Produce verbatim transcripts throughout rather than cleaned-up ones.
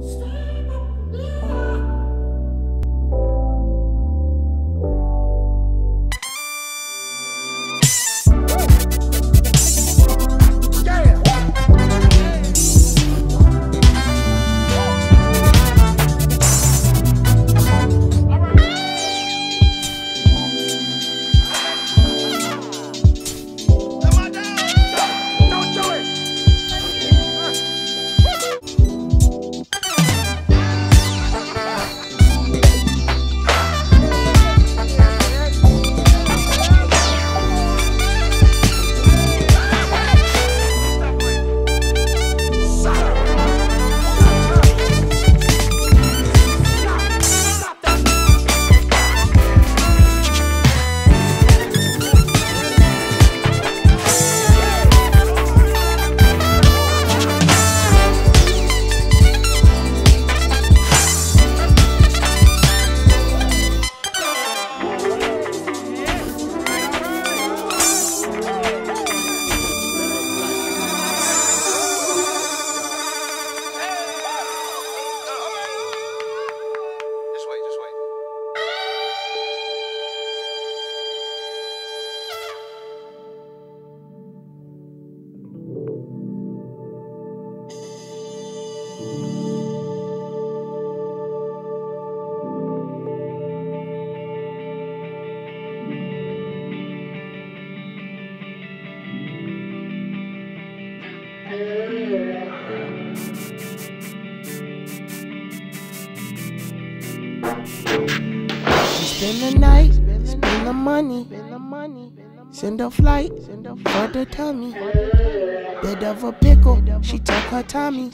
Spend the night, spend the money, send a flight for the tummy. Bit of a pickle, she took her Tommy.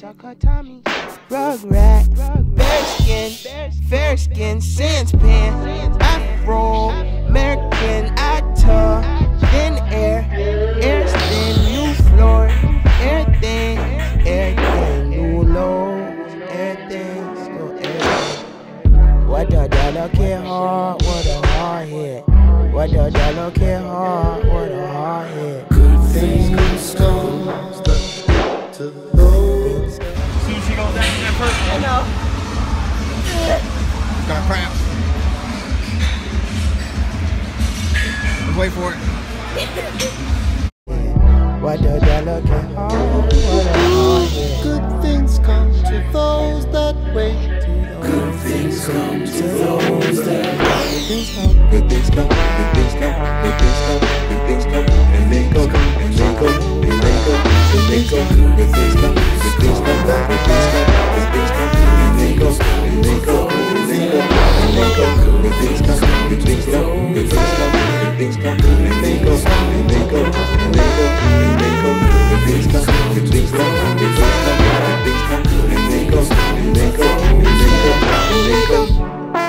Rug rat, bear skin, fair skin, sans pan, afro, American actor, thin air, air thin, new floor, everything, everything, new low, everything, still everything. What the dollar can hard, what a hard hit. What the dollar can hard, what a hard hit. Good things come to those. See if she goes down in that first one. I know. It's got crap. Let's wait for it. What the dollar can hard, what a hard hit. Good things come to those that wait. Good things come to those that wait. Good things come, good things come, good things come, good things come, good things come, and they go, and they go, and they go, and they go. Good things come, good things come, good things come, good things come, and they go, and they go, and they go, and they go. Good things come, good things come, good things come, good things come, and they go, and they go, and they go, and they go. Good things come, good things come, good things come, good things come, and they go, and they go, and they go, and they go.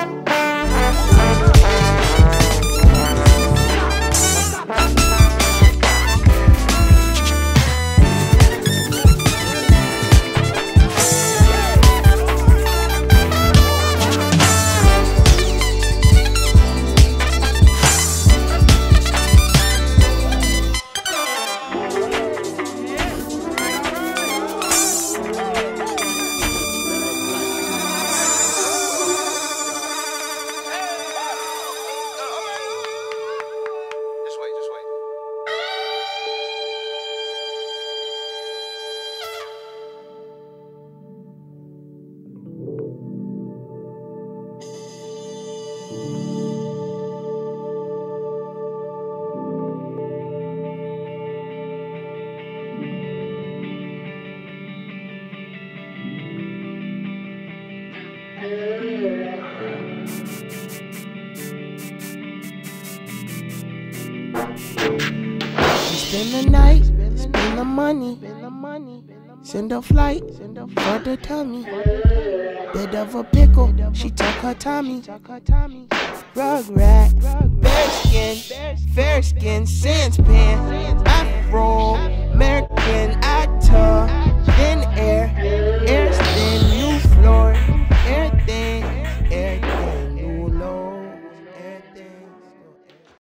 Spend the night, spend the money, send a flight for the tummy. Bit of a pickle, she took her Tommy. Rug rat, bear skin, fair skin, sans pan, afro, American.